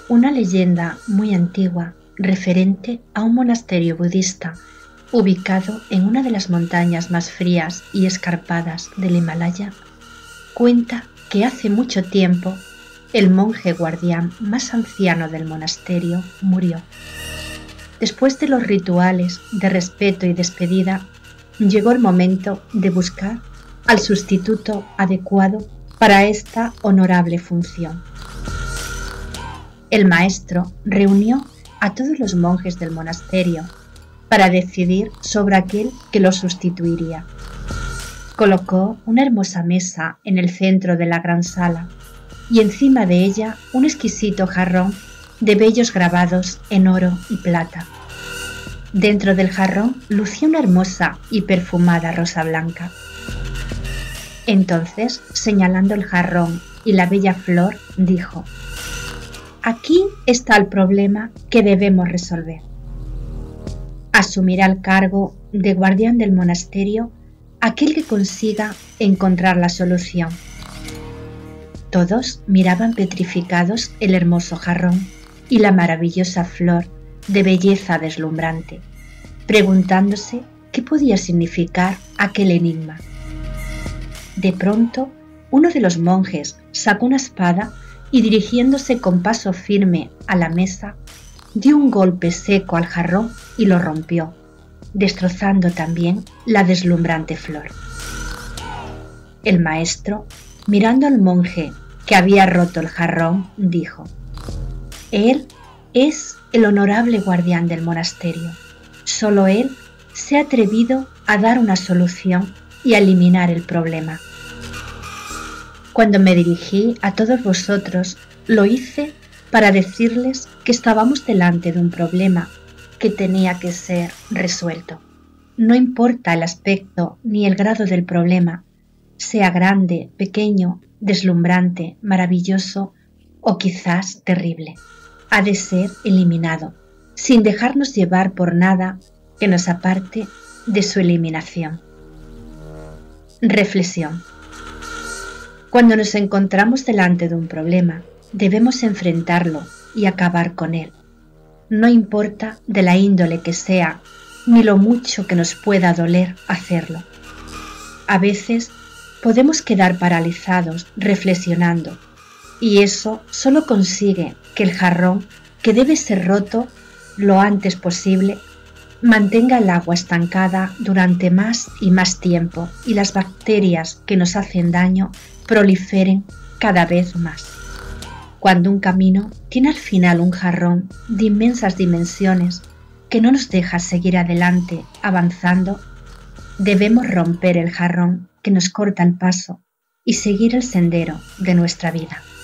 una leyenda muy antigua referente a un monasterio budista ubicado en una de las montañas más frías y escarpadas del Himalaya, cuenta que hace mucho tiempo el monje guardián más anciano del monasterio murió. Después de los rituales de respeto y despedida, llegó el momento de buscar al sustituto adecuado para esta honorable función. El maestro reunió a todos los monjes del monasterio para decidir sobre aquel que lo sustituiría. Colocó una hermosa mesa en el centro de la gran sala y encima de ella un exquisito jarrón de bellos grabados en oro y plata. Dentro del jarrón lucía una hermosa y perfumada rosa blanca. Entonces, señalando el jarrón y la bella flor, dijo: «Aquí está el problema que debemos resolver. Asumirá el cargo de guardián del monasterio aquel que consiga encontrar la solución». Todos miraban petrificados el hermoso jarrón y la maravillosa flor de belleza deslumbrante, preguntándose qué podía significar aquel enigma. De pronto, uno de los monjes sacó una espada y, dirigiéndose con paso firme a la mesa, dio un golpe seco al jarrón y lo rompió, destrozando también la deslumbrante flor. El maestro, mirando al monje que había roto el jarrón, dijo: «Él es el honorable guardián del monasterio. Solo él se ha atrevido a dar una solución y a eliminar el problema. Cuando me dirigí a todos vosotros, lo hice para decirles que estábamos delante de un problema que tenía que ser resuelto. No importa el aspecto ni el grado del problema, sea grande, pequeño, deslumbrante, maravilloso o quizás terrible. Ha de ser eliminado, sin dejarnos llevar por nada que nos aparte de su eliminación». Reflexión. Cuando nos encontramos delante de un problema, debemos enfrentarlo y acabar con él. No importa de la índole que sea, ni lo mucho que nos pueda doler hacerlo. A veces podemos quedar paralizados reflexionando, y eso solo consigue que el jarrón, que debe ser roto lo antes posible, mantenga el agua estancada durante más y más tiempo y las bacterias que nos hacen daño proliferen cada vez más. Cuando un camino tiene al final un jarrón de inmensas dimensiones que no nos deja seguir adelante avanzando, debemos romper el jarrón que nos corta el paso y seguir el sendero de nuestra vida.